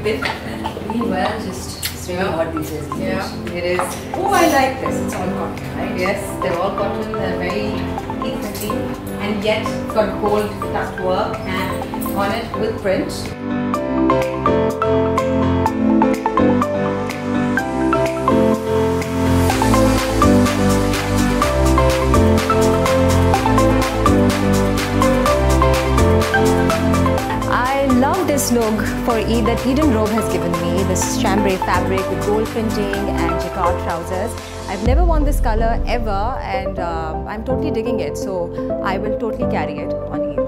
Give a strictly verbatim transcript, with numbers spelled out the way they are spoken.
bit really well, just swimming hot these days. Yeah, it is. Oh, I like this. It's all cotton, right? Yes, they're all cotton. They're very easy, and yet it's got gold tucked work and on it with print. I love this look for Eid that Edenrobe has given me, this chambray fabric with gold printing and jacquard trousers. I've never worn this color ever, and um, I'm totally digging it, so I will totally carry it on Eid.